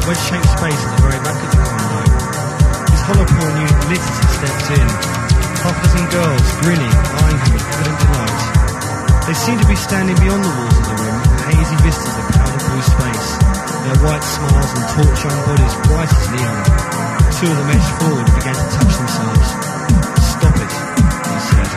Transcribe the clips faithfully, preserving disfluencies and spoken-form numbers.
wedge-shaped space at the very back of the condo. His hollow porn unit lit as he stepped in. Half a dozen girls, grinning, eyeing him with evident delight. They seemed to be standing beyond the walls of the room, hazy vistas of powder blue space, their white smiles and torch-young bodies bright as neon. Two of them edged forward and began to touch themselves. "Stop it," he said.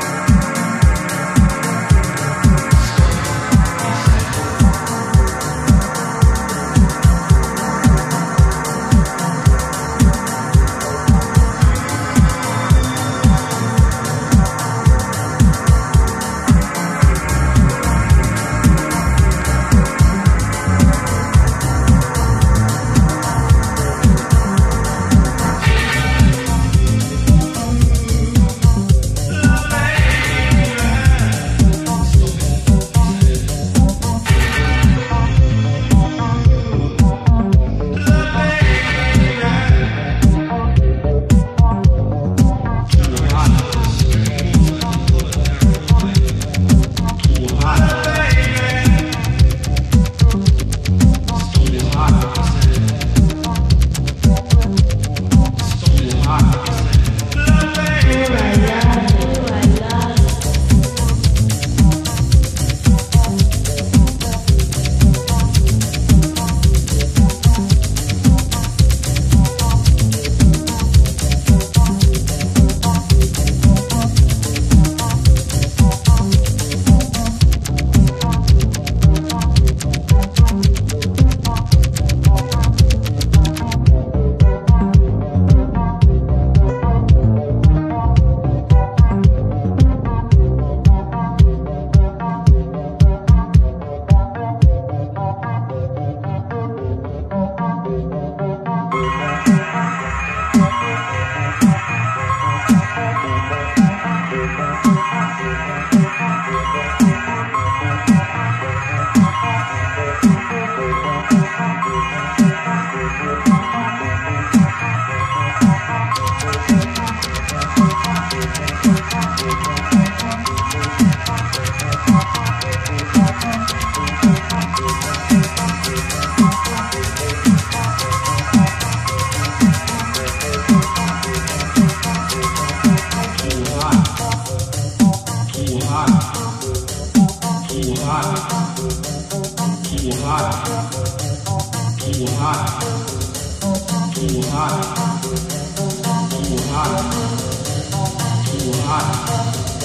hot, too hot, too hot.